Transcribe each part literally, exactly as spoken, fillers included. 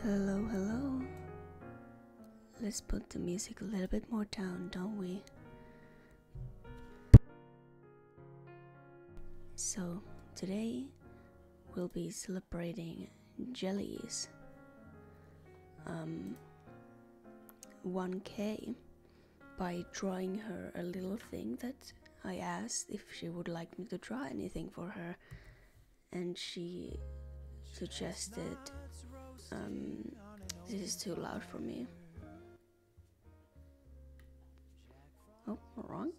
Hello, hello. Let's put the music a little bit more down, don't we? So, today we'll be celebrating Jelly's um, one K by drawing her a little thing that I asked if she would like me to draw anything for her, and she suggested um, this is too loud for me. Oh, wrong.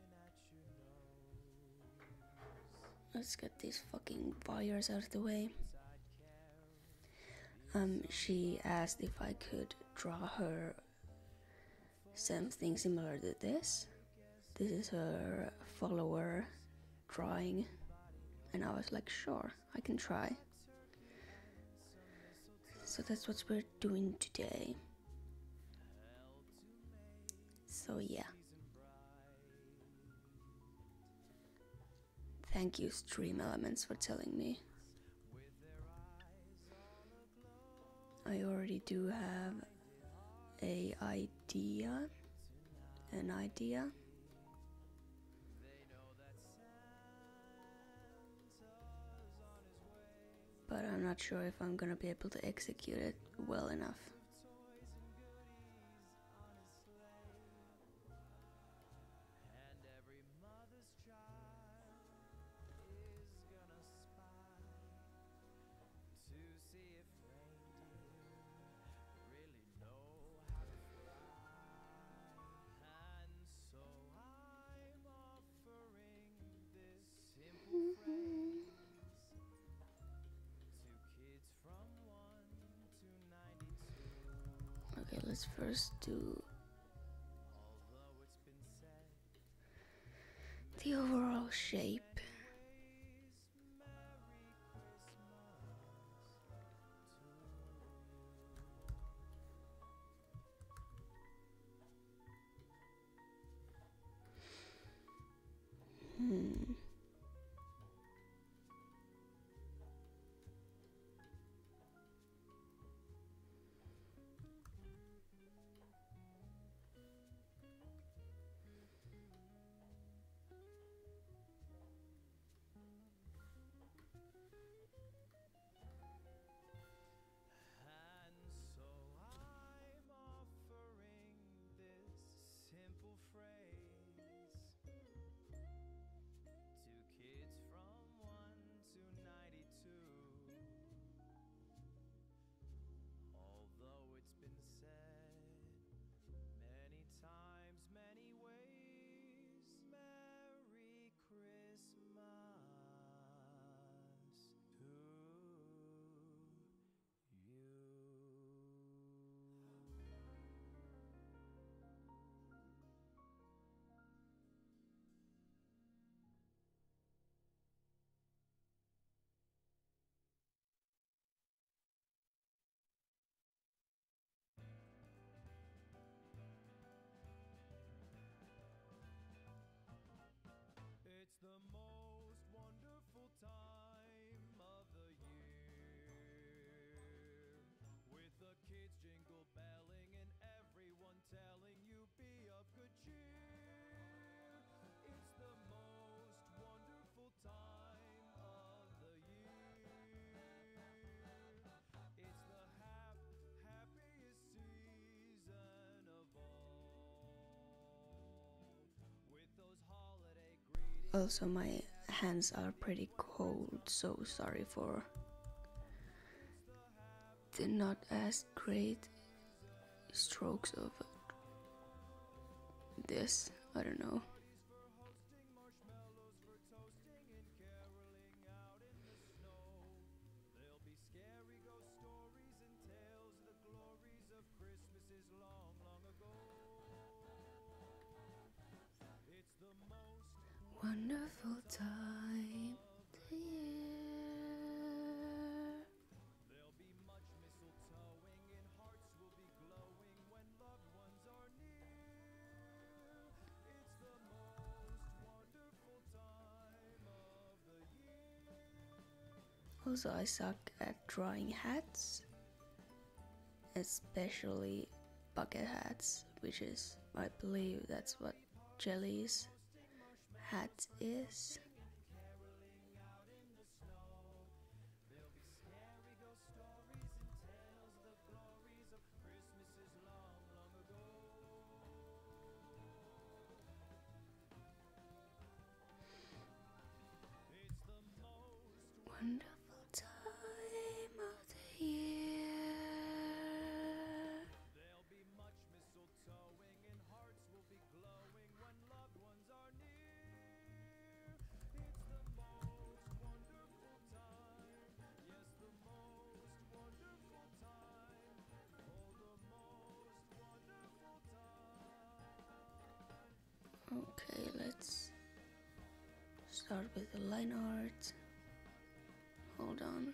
Let's get these fucking wires out of the way. Um, she asked if I could draw her something similar to this. This is her follower drawing, and I was like, sure, I can try. So that's what we're doing today. So yeah. Thank you, Stream Elements, for telling me. I already do have a idea, an idea. But I'm not sure if I'm gonna be able to execute it well enough. Okay, let's first do the overall shape. Hmm. Also, my hands are pretty cold, so sorry for the not as great strokes of this. I don't know. Wonderful time of the year. Also, I suck at drawing hats, especially bucket hats, which is, I believe that's what Jelly's hat is. Wonderful time of the year. There'll be much mistletoeing and hearts will be glowing when loved ones are near. It's the most wonderful time. Yes, the most wonderful time. Oh, the most wonderful time. Okay, let's start with the line art. Hold on.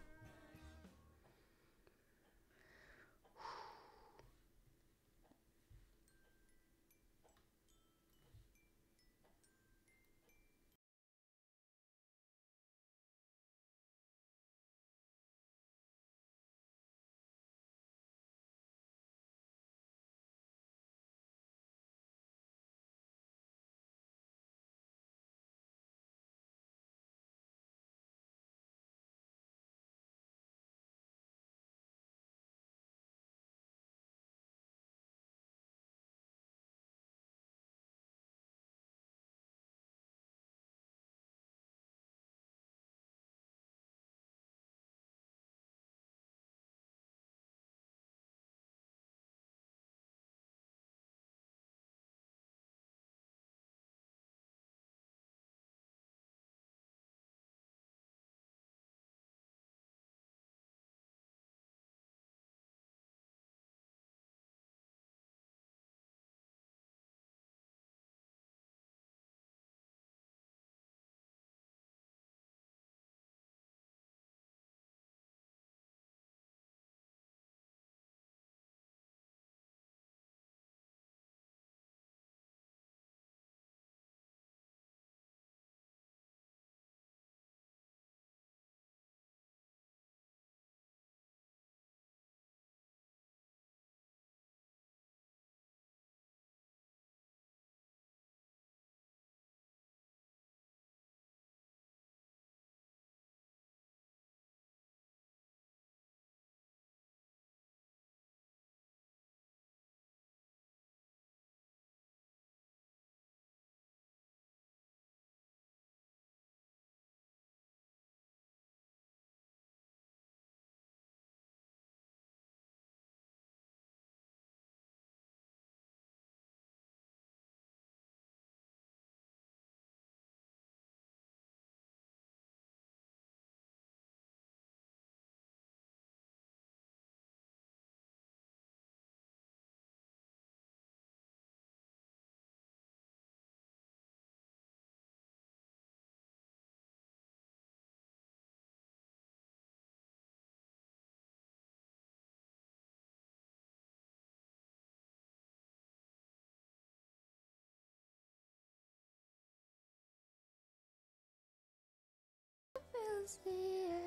Fills the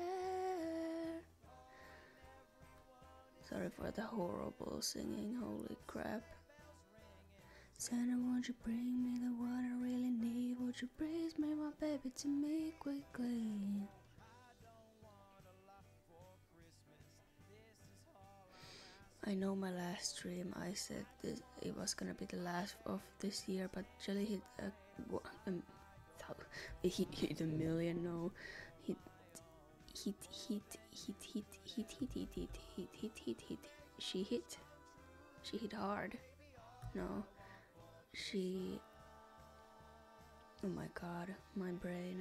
air. Sorry for the horrible singing, holy crap. Santa, won't you bring me the one I really need? Won't you please bring my baby to me quickly? I know my last stream I said this, it was gonna be the last of this year, but Jelly hit a, um, he hit a million, no, hit, hit, hit, hit, hit, hit, hit, hit, hit, hit, hit, hit, hit, she hit, she hit hard, no, she, oh my god, my brain,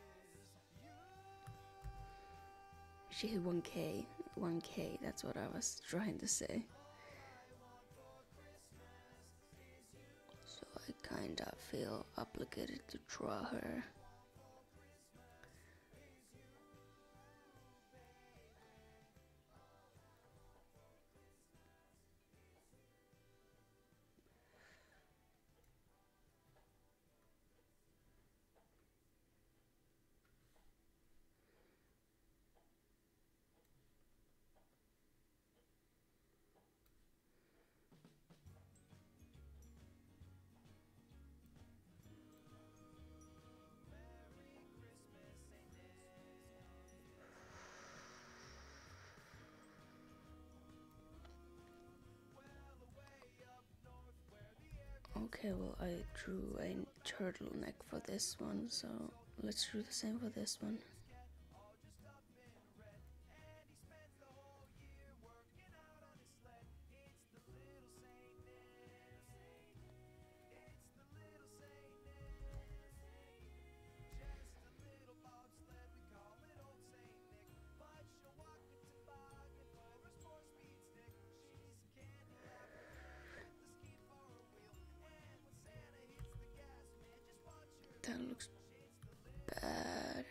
she hit one K, one K, that's what I was trying to say. So I kinda feel obligated to draw her. Okay, well, I drew a turtleneck for this one, so let's do the same for this one. That looks bad.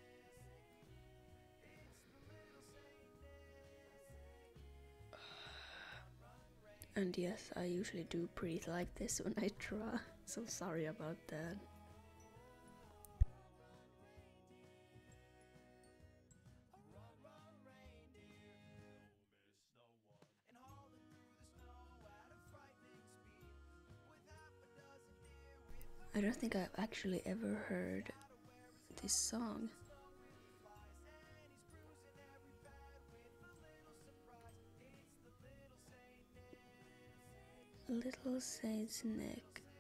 And yes, I usually do breathe like this when I draw, so sorry about that. I don't think I've actually ever heard this song. Little Saint's Neck.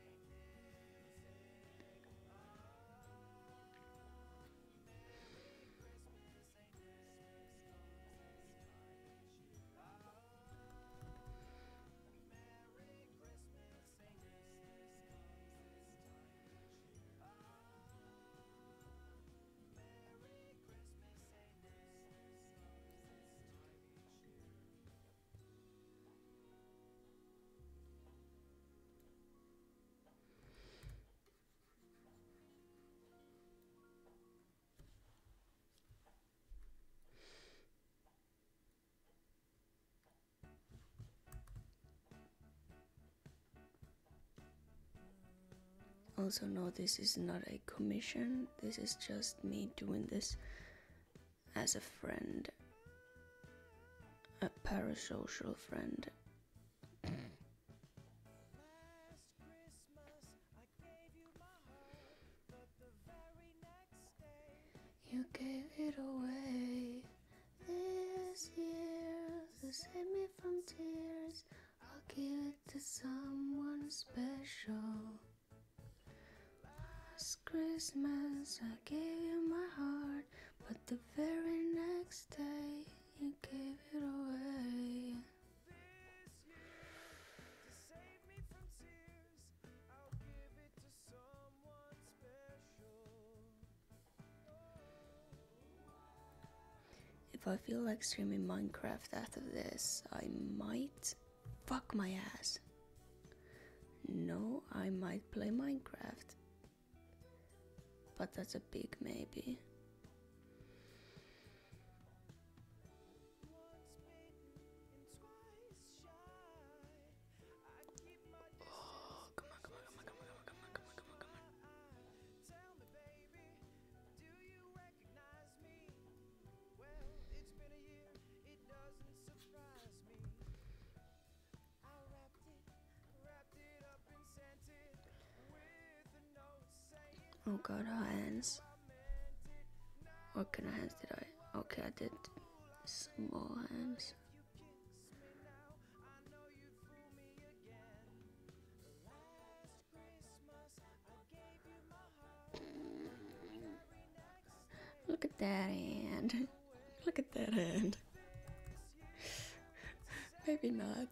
Also, no, this is not a commission, this is just me doing this as a friend, a parasocial friend. You gave it away this year to save me from tears. I'll give it to someone special. Last Christmas I gave you my heart, but the very next day you gave it away. If I feel like streaming Minecraft after this, I might fuck my ass. No, I might play Minecraft. But that's a big maybe. Oh, come on, come on, come on, come on, come on, come on, come on, come on. Oh god, hands. What kind of hands did I? Okay, I did small hands. Look at that hand. Look at that hand. Maybe not.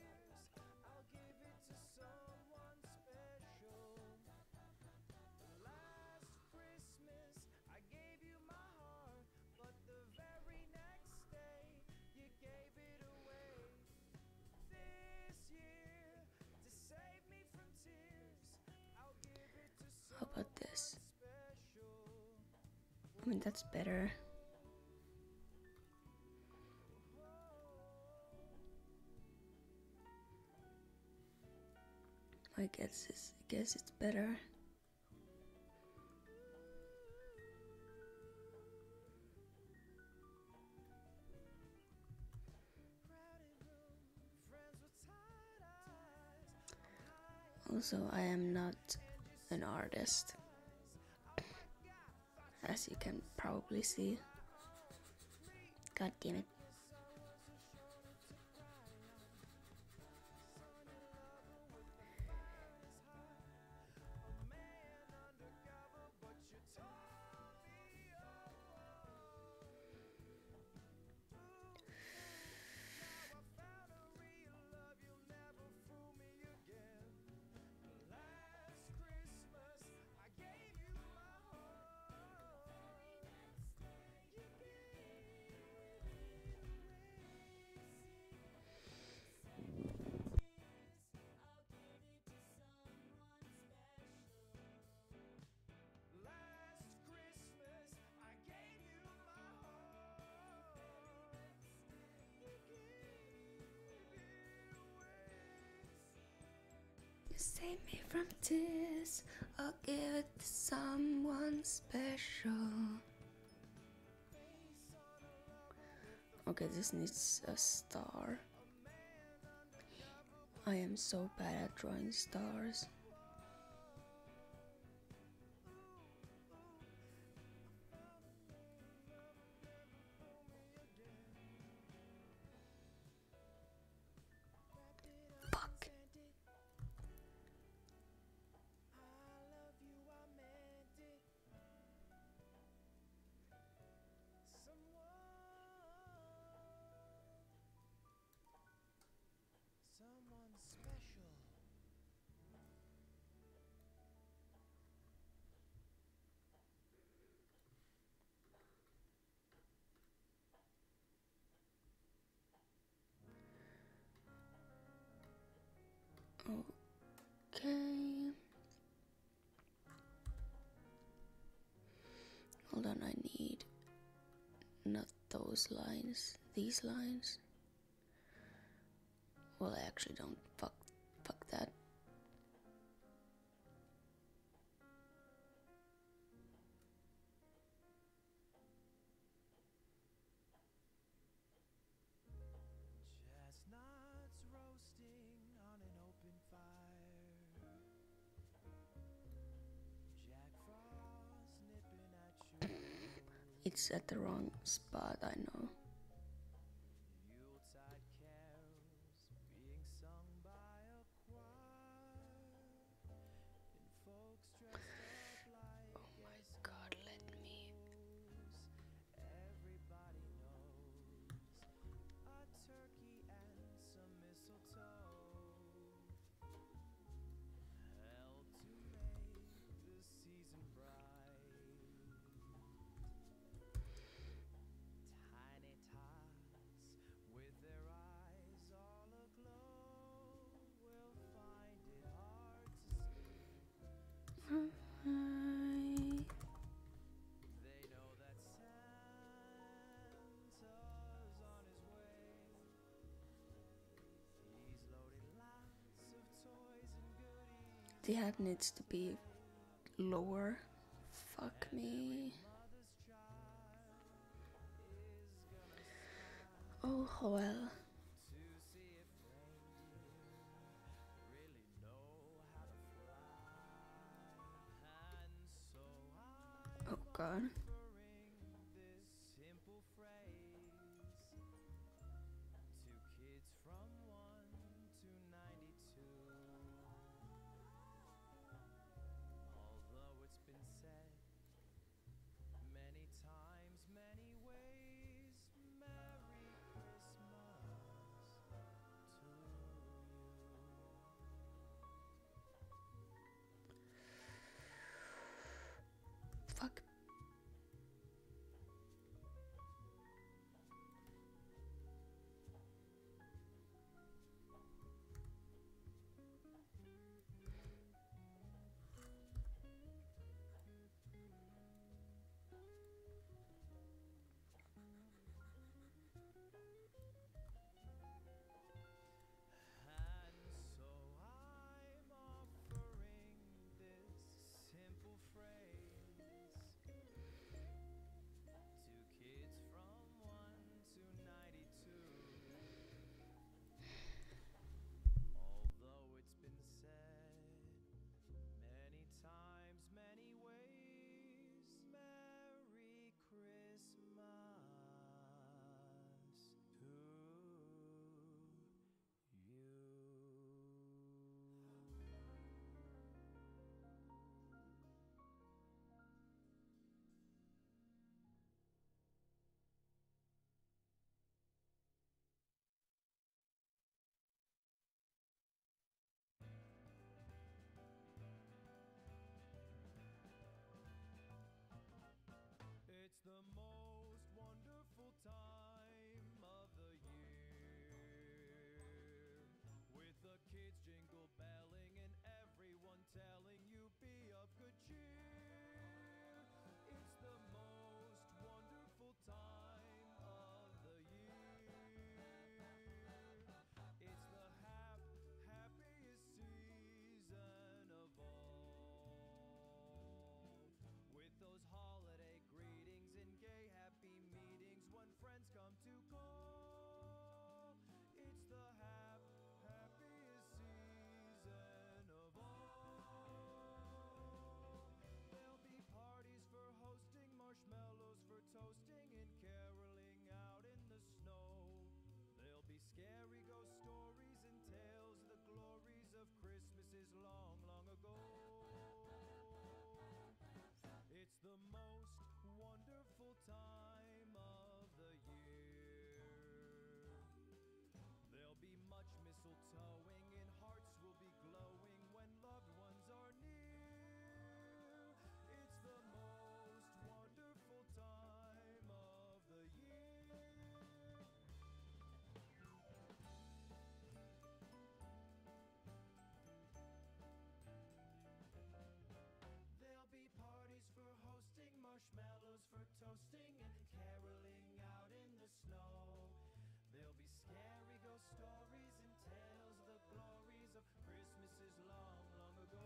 How about this? I mean, that's better. I guess it's, I guess it's better. Also, I am not an artist, as you can probably see. God damn it. save me from tears, I'll give it to someone special. Okay, this needs a star. I am so bad at drawing stars. Fuck. Okay. Hold on, I need not those lines, these lines. Well, I actually don't. Fuck, fuck that. It's at the wrong spot, I know. Oh my god, let me. The head needs to be lower. Fuck me. Oh well. Oh god. Fuck. mistletoeing and hearts will be glowing when loved ones are near. It's the most wonderful time of the year. There'll be parties for hosting, marshmallows for toasting, and caroling out in the snow. There'll be scary ghost stories and tales of the glories of Christmases long, long ago.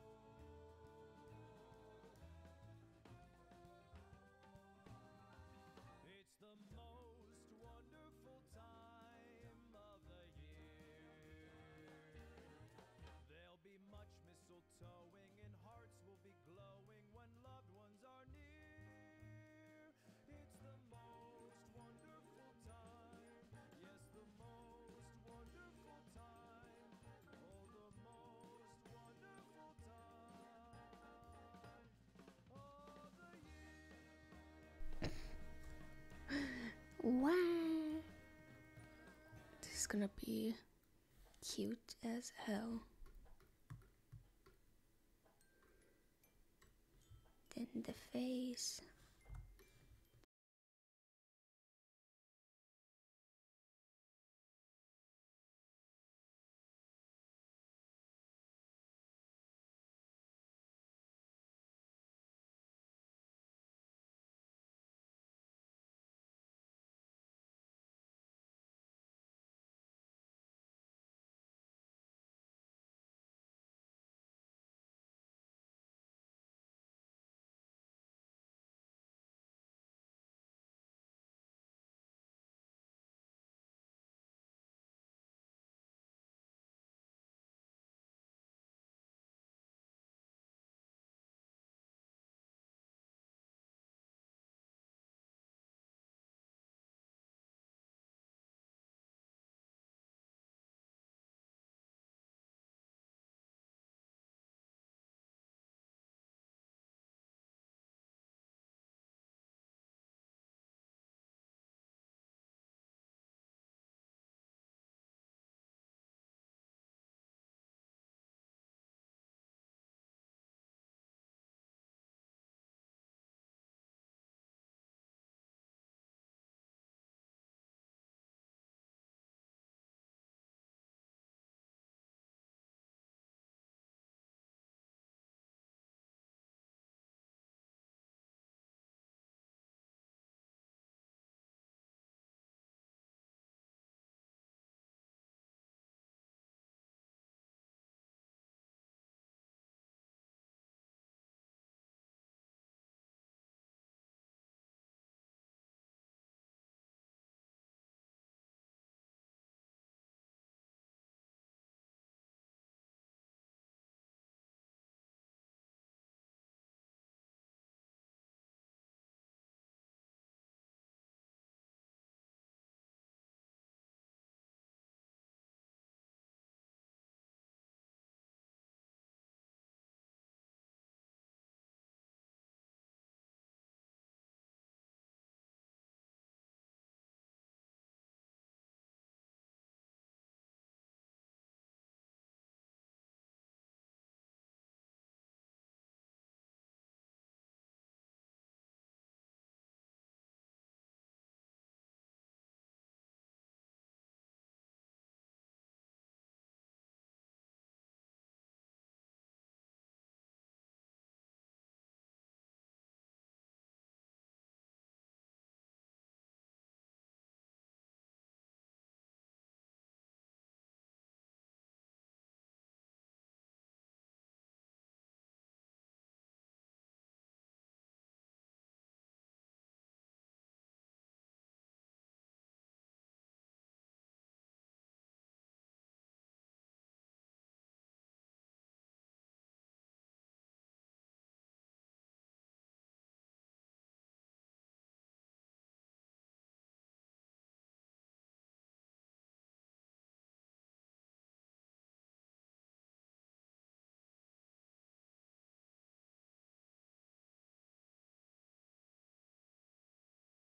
It's the most wonderful time of the year. There'll be much mistletoeing and hearts will be glowing when loved ones are near. It's the most wonderful time, yes, the most wonderful time, oh, the most wonderful time of the year. Wow! This is gonna be cute as hell. Then the face.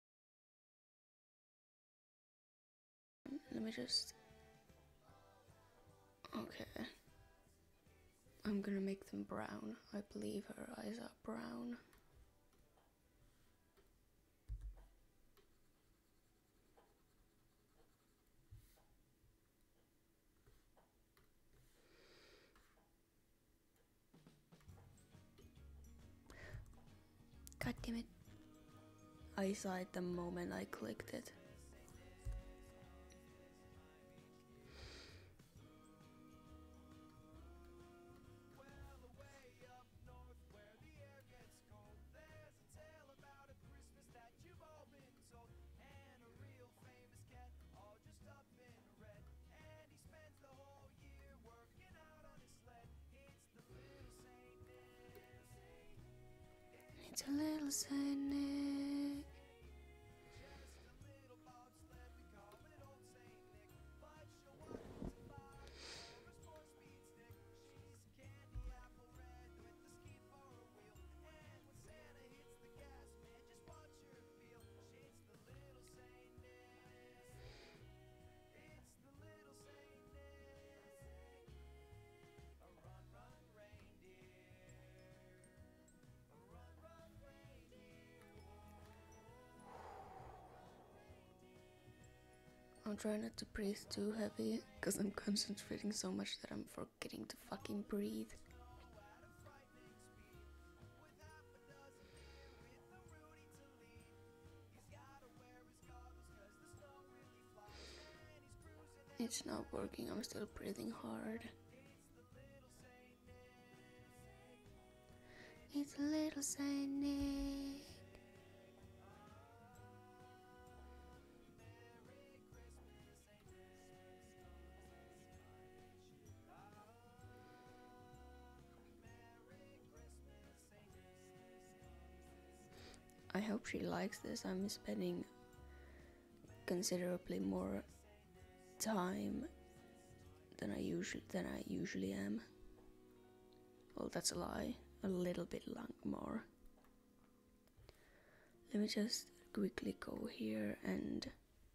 Let me just Okay. I'm gonna make them brown. I believe her eyes are brown. God damn it. I saw it the moment I clicked it. It's a little Saint Nick. I'm trying not to breathe too heavy, because I'm concentrating so much that I'm forgetting to fucking breathe. It's not working, I'm still breathing hard. It's a little Saint Nick. I hope she likes this. I'm spending considerably more time than I usually than I usually am. Well, that's a lie. A little bit long more. Let me just quickly go here and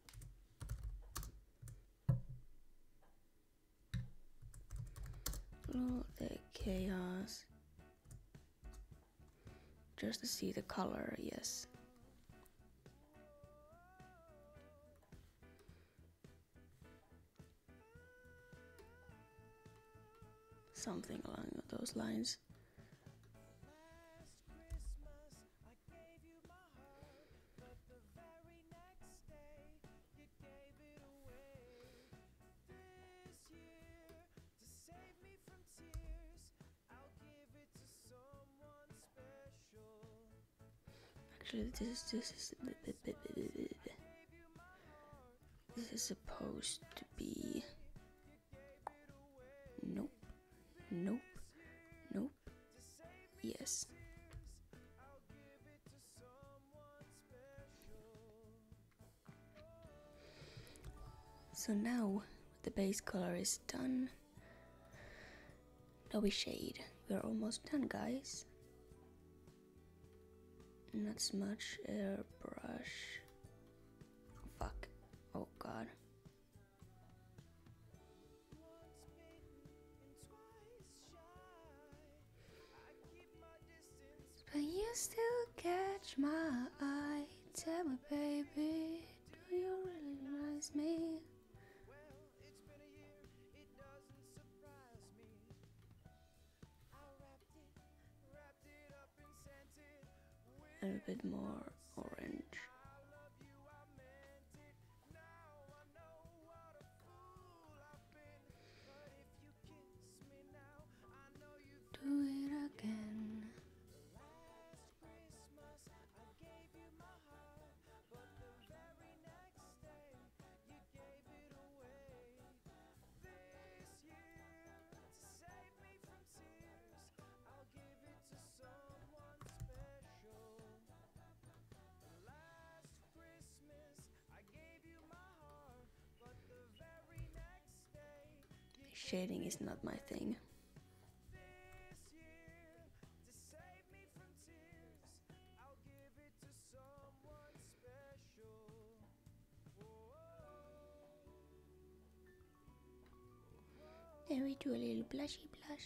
load the chaos. Just to see the color, yes. Something along those lines. Actually, this this is this is supposed to be. Nope, nope, nope. Yes. So now the base color is done. Now we shade. We're almost done, guys. Not so much airbrush. Fuck. Oh god. But you still catch my eye. Tell me, baby, do you really realize me? A little bit more orange. Do it again. Shading is not my thing. And we do a little blushy blush.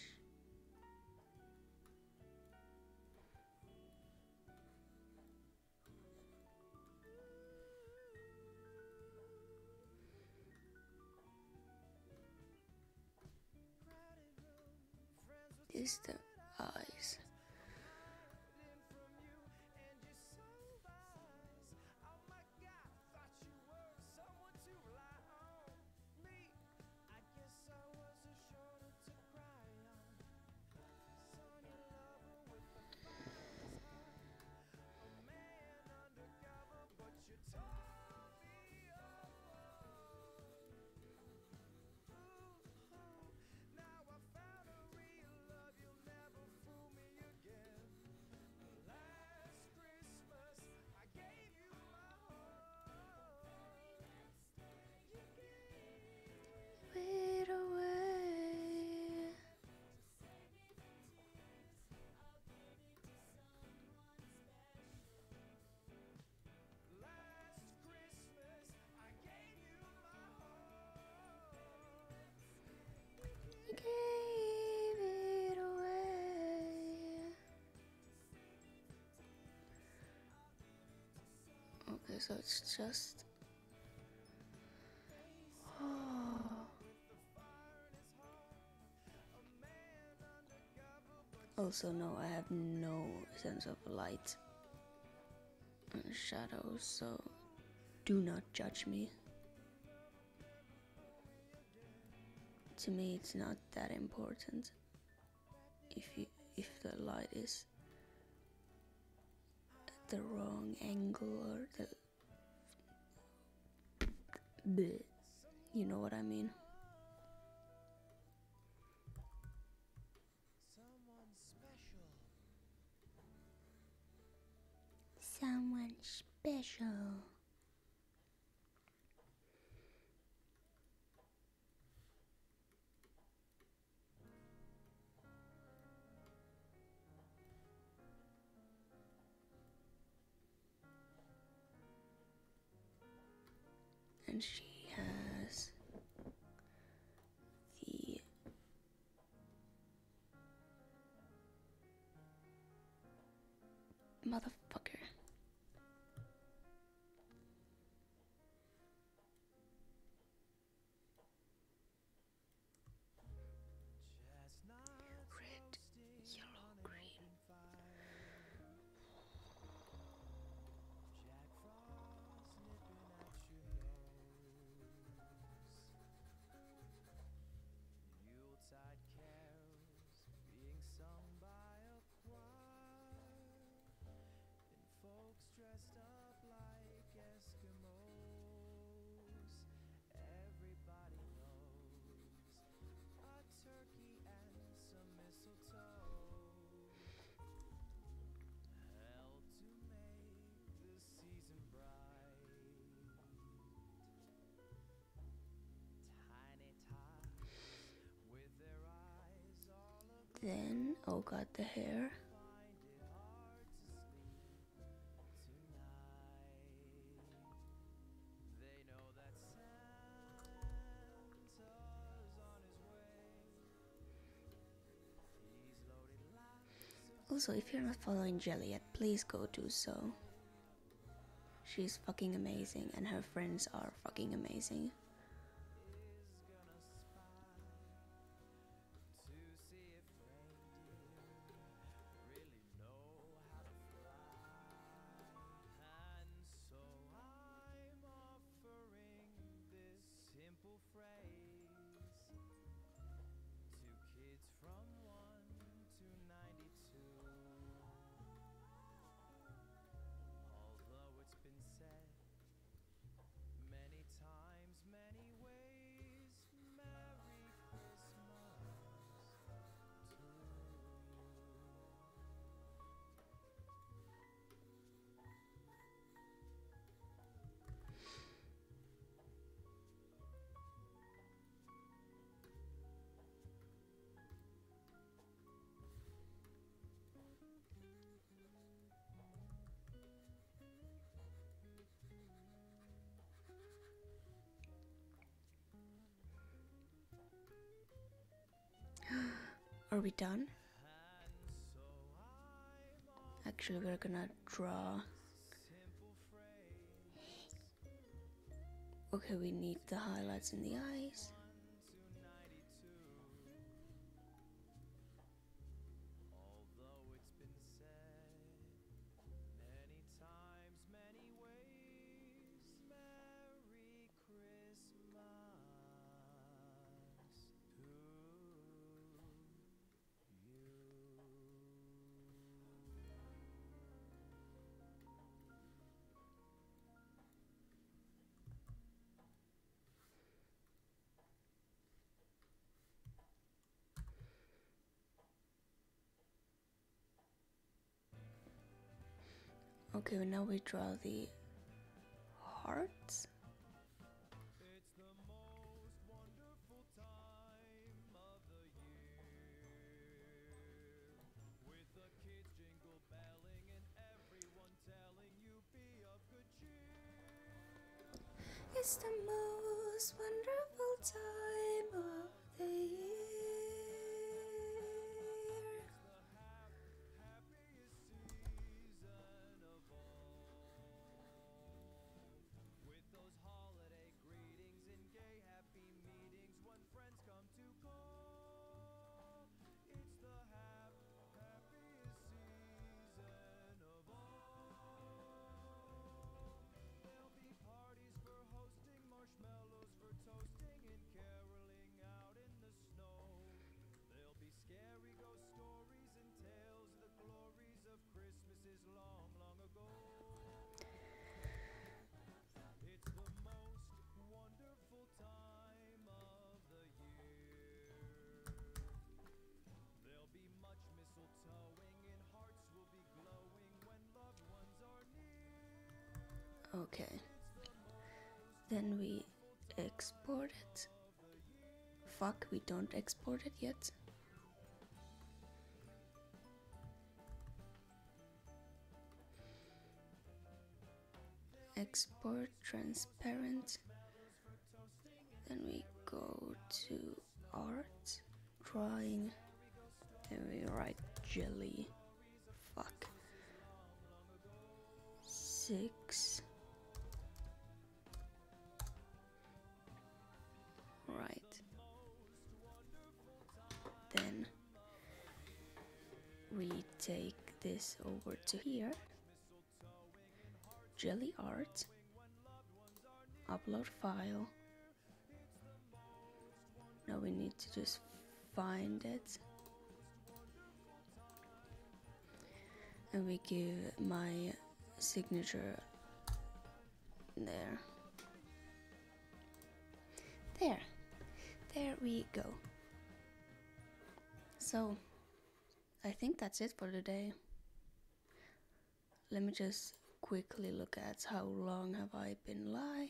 Is the eyes. Wait away. You gave it away. Okay, so it's just. Also, no, I have no sense of light and shadows, so do not judge me. To me, it's not that important if you if the light is at the wrong angle or the bleh, you know what I mean. Someone special. And she has the motherfucker. Red, yellow, green. Then, oh god, the hair. Also, if you're not following Jelly yet, please go do so. She's fucking amazing and her friends are fucking amazing. we done? Actually, we're gonna draw. Okay, we need the highlights in the eyes. Okay, now we draw the hearts. It's the most wonderful time of the year. Okay, then we export it. Fuck, we don't export it yet. Export transparent. Then we go to art, drawing, and we write jelly. Fuck. Six. Right. Then we take this over to here. Jelly art. Upload file. Now we need to just find it. And we give my signature there. There. There we go. So, I think that's it for today. Let me just quickly look at how long have I been live.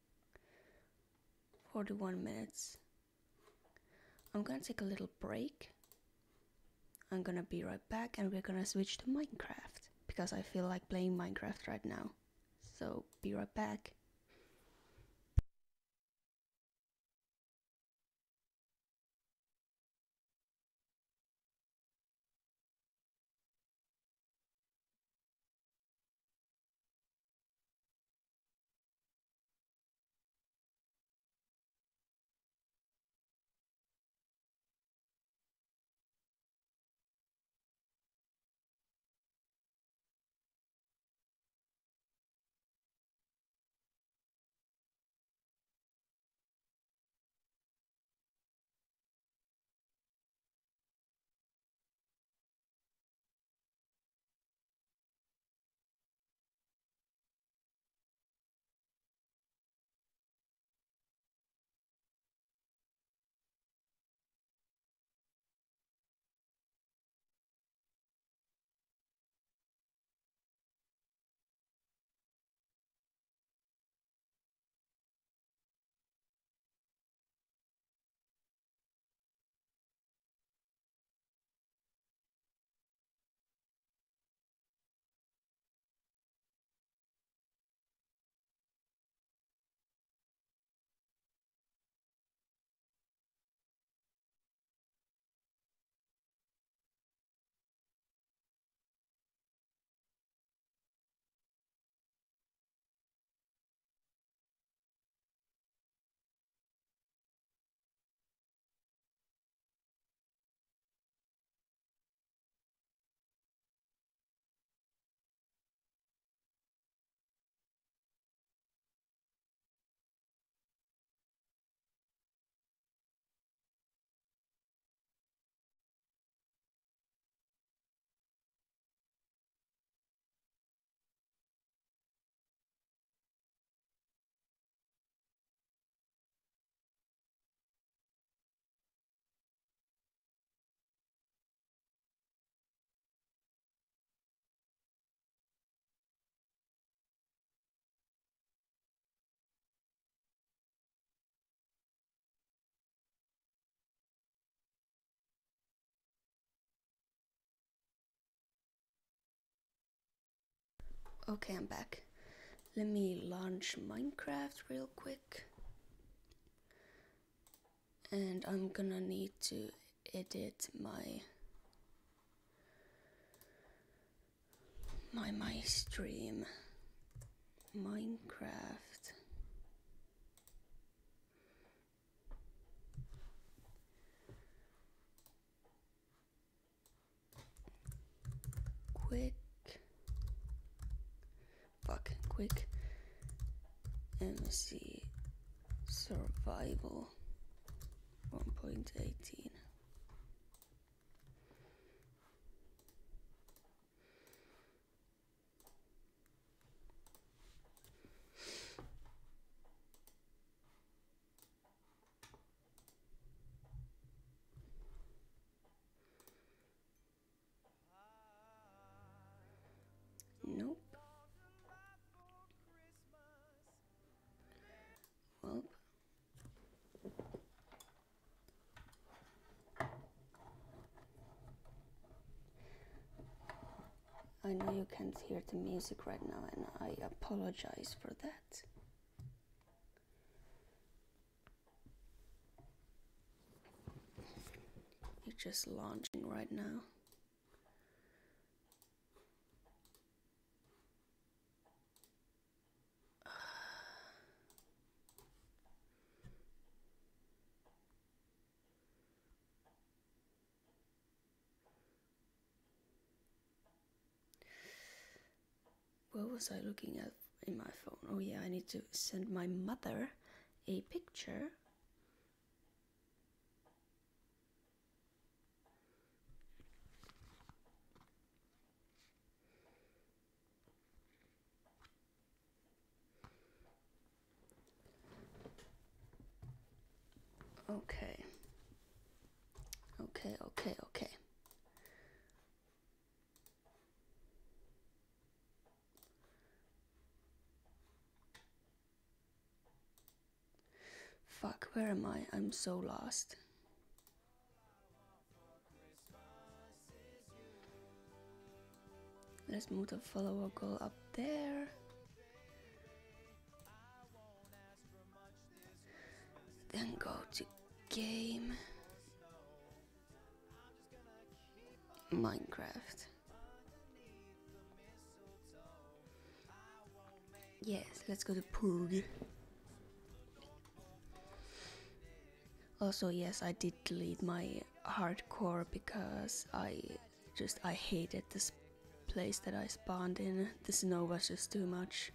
forty-one minutes. I'm gonna take a little break. I'm gonna be right back and we're gonna switch to Minecraft because I feel like playing Minecraft right now. So, be right back. Okay, I'm back. Let me launch Minecraft real quick. And I'm gonna need to edit my my my stream. Minecraft. Quick. Fuck, quick. M C survival one point eighteen. Nope. Well, I know you can't hear the music right now, and I apologize for that. It's just launching right now. What was I looking at in my phone? Oh yeah, I need to send my mother a picture. Okay. Okay, okay, okay. Fuck, where am I? I'm so lost. Let's move the follower goal up there. Then go to game. Minecraft. Yes, let's go to Pug. Also, yes, I did delete my hardcore because I just, I hated this place that I spawned in. The snow was just too much.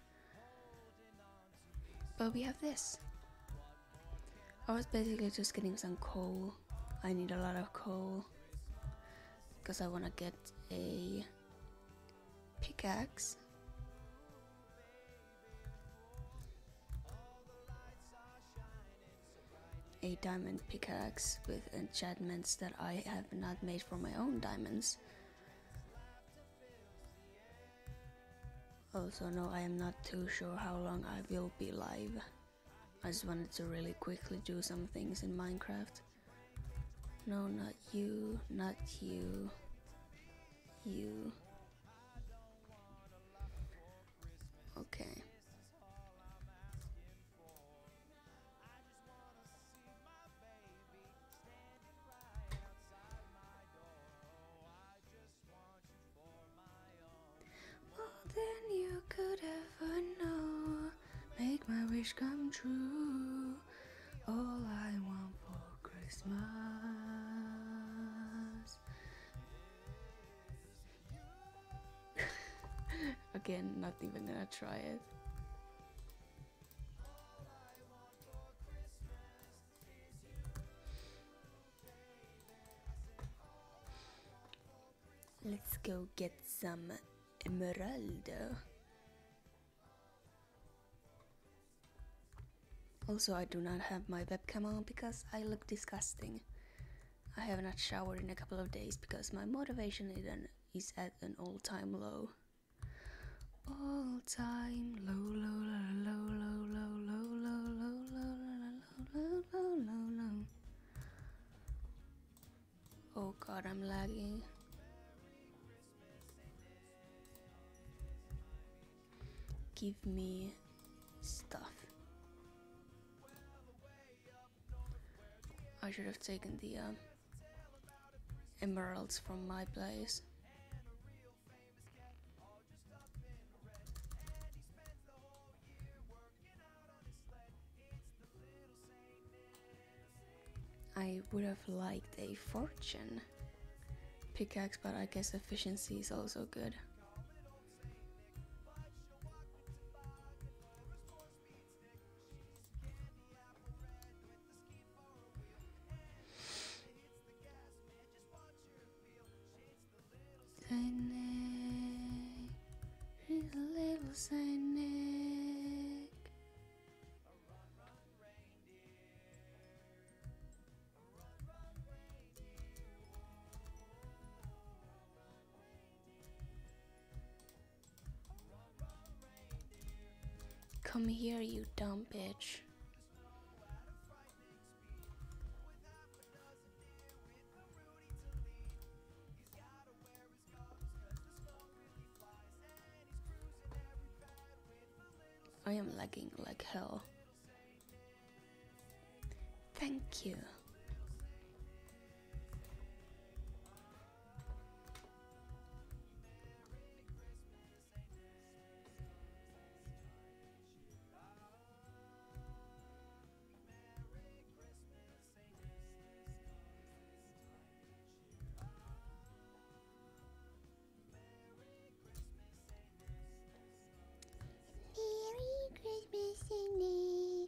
But we have this. I was basically just getting some coal. I need a lot of coal because I want to get a pickaxe. A diamond pickaxe with enchantments that I have not made for my own diamonds. Also, no, I am not too sure how long I will be live. I just wanted to really quickly do some things in Minecraft. No, not you, not you, you. Okay. Than you could ever know, make my wish come true. All I want for Christmas. Again, not even gonna try it. Let's go get some emerald. Also, I do not have my webcam on because I look disgusting. I have not showered in a couple of days because my motivation is at an all-time low. All-time low, low, low, low, low, low, low, low, low, low, low, low, low, low. Oh God, I'm lagging. give me stuff. I should have taken the uh, emeralds from my place. I would have liked a fortune pickaxe, but I guess efficiency is also good. Saint Nick, he's a little Saint Nick. Come here, you dumb bitch. I am lagging like hell. Thank you. Merry Christmas, Saint Nick.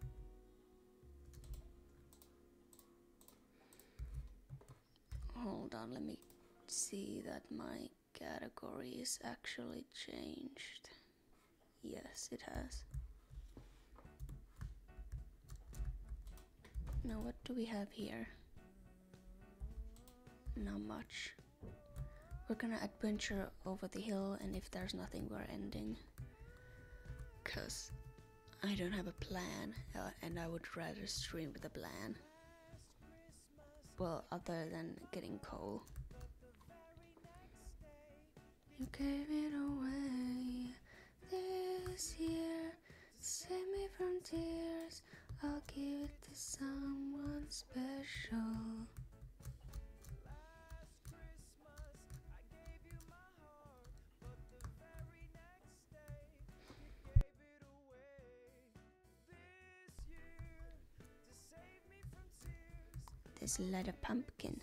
Hold on, let me see that my category is actually changed. Yes, it has. Now what do we have here? Not much. We're gonna adventure over the hill, and if there's nothing, we're ending. Cause I don't have a plan, uh, and I would rather stream with a plan. Well, other than getting coal. You gave it away this year, save me from tears. I'll give it to someone special. This leather pumpkin.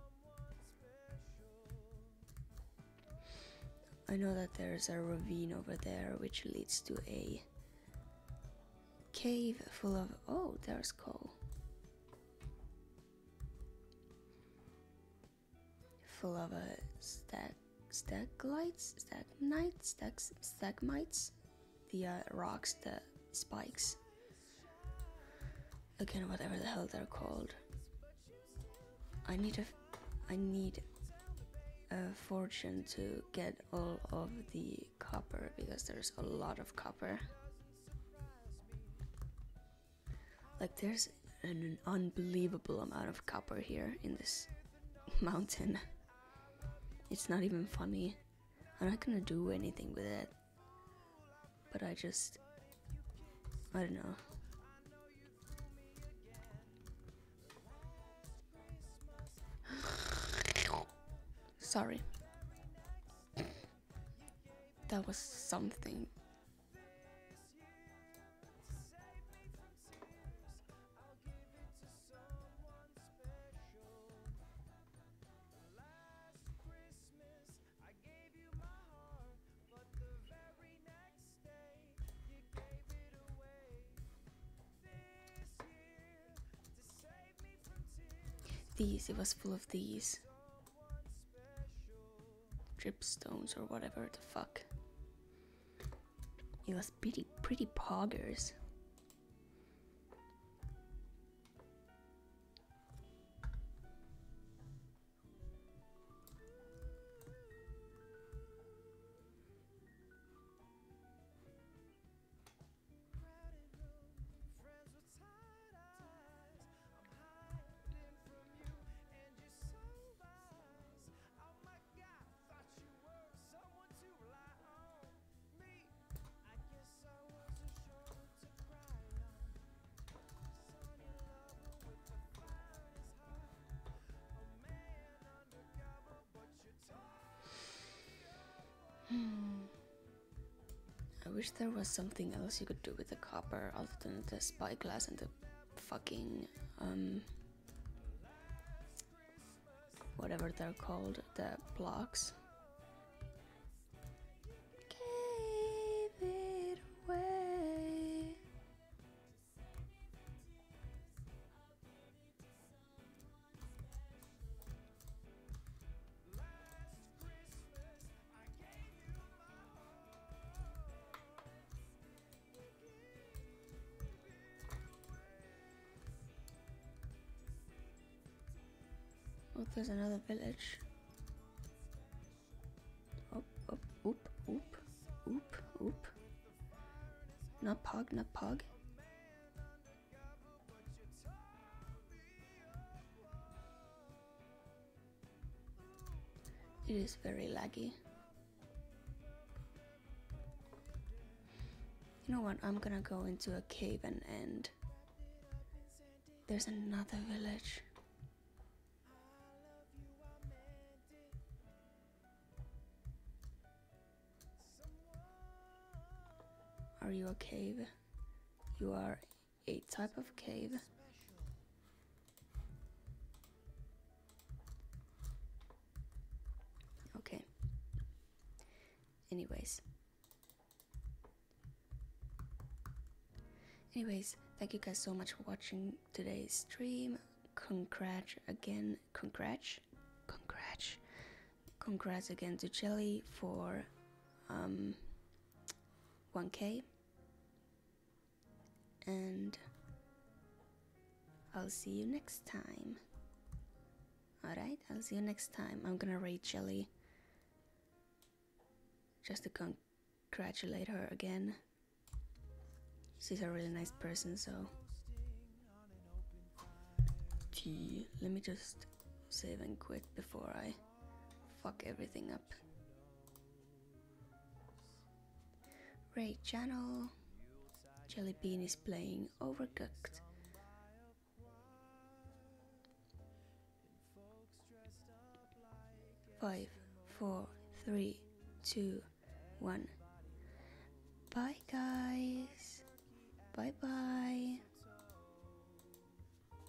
I know that there's a ravine over there which leads to a cave full of... Oh, there's coal. Full of a stag... Staglites? Stagmites? Stag... Stagmites? The uh, rocks, the spikes. Again, whatever the hell they're called. I need a... I need... a fortune to get all of the copper, because there's a lot of copper. Like, there's an unbelievable amount of copper here in this mountain. It's not even funny. I'm not gonna do anything with it, but I just... I don't know. Sorry. That was something. These, it was full of these. Dripstones or whatever the fuck. It was pretty, pretty poggers. wish there was something else you could do with the copper other than the spyglass and the fucking um whatever they're called, the blocks. Gave it away. Oh, there's another village. Oop, oop, oop, oop, oop, oop. Not pog, not pog. It is very laggy. You know what? I'm gonna go into a cave and end. There's another village. Are you a cave? You are a type of cave. Okay. Anyways. Anyways, thank you guys so much for watching today's stream. Congrats again. Congrats. Congrats. Congrats again to Jelly for um one K. And I'll see you next time. Alright, I'll see you next time. I'm gonna rate Jelly just to congratulate her again. She's a really nice person, so gee, let me just save and quit before I fuck everything up. Rate channel. Jellybean is playing Overcooked. Five, four, three, two, one. Bye guys. Bye bye.